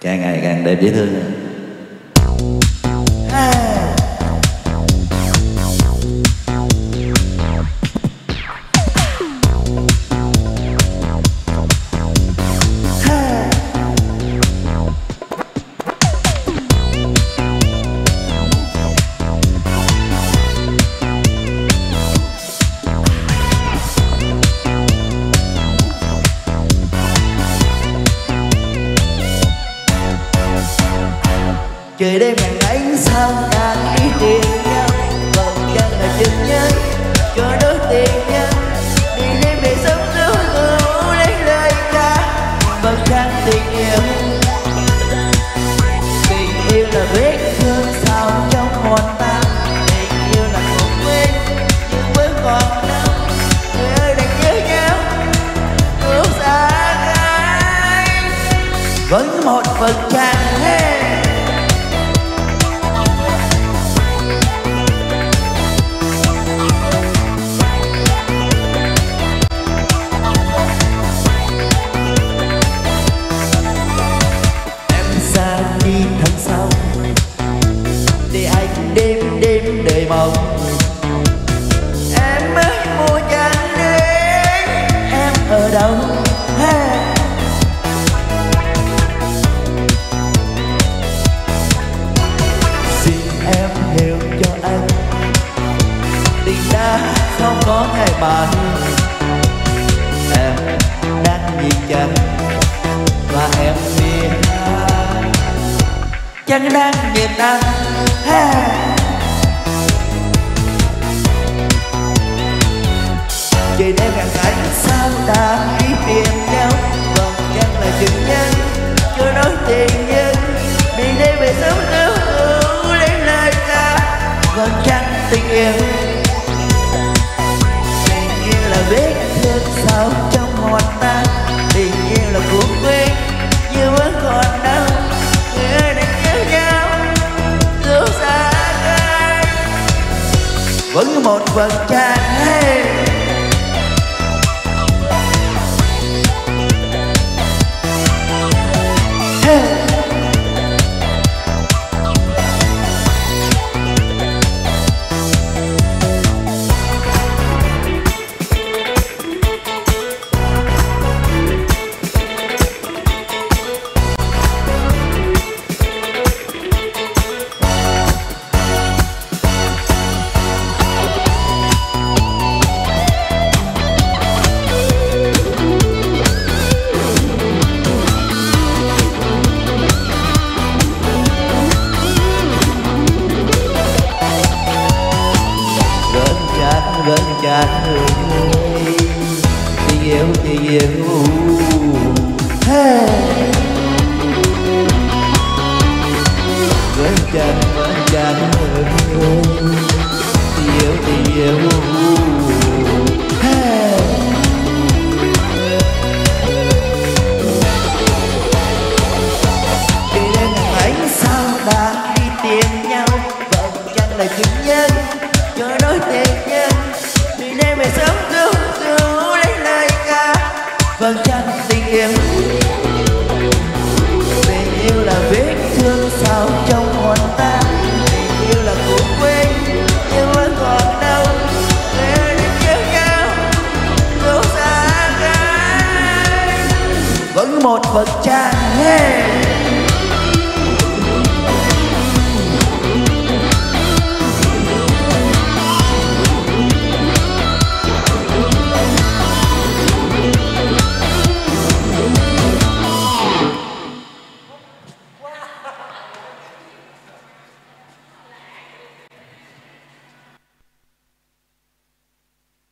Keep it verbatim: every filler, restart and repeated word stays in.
càng ngày càng đẹp dễ thương. Trời đêm ngày ánh sao càng đi tìm nhau, vầng trăng là chừng nhân cho đôi tình nhân đi đêm về sớm lưu ngủ lấy lời ca vầng trăng tình yêu. Tình yêu là vết thương sao trong hồn ta, tình yêu là một quên nhưng vẫn còn đâu. Người ơi đành nhớ nhau lúc xa cách vẫn một vầng trăng. Hey! Đêm đêm đời mộng em mới mua chẳng đến em ở đâu. Hey! Xin em hiểu cho anh tình đã không có ngày mai. Em đang nhìn chẳng và em biết chẳng đang nhìn anh. Hey! Trời đêm ngày ánh sao đã đi tìm nhau, vầng trăng là chừng nhân cho đôi tình nhân đi đêm về sớm lưu ngủ lấy lời ca vầng trăng tình yêu. Tình yêu là vết thương sao trong hồn ta, tình yêu là cuộc quên nhưng vẫn còn đâu. Người ơi đành nhớ nhau dù xa cách vẫn một vầng trăng. Hey! Vẫn chẳng người tình yêu tình yêu. Hey! Vẫn chẳng vẫn chẳng người tình yêu tình yêu. Hey! Vì đêm ngày ánh sao đã đi tìm nhau, vầng trăng là chứng nhân cho đôi tình nhân đi đêm về sớm cứu cứu lấy lời ca vầng trăng tình yêu. Tình yêu là vết thương sao trong hồn ta, tình yêu là cuộc quên nhưng vẫn còn đâu. Người ơi đừng nhớ nhau dù xa cách vẫn một vầng trăng.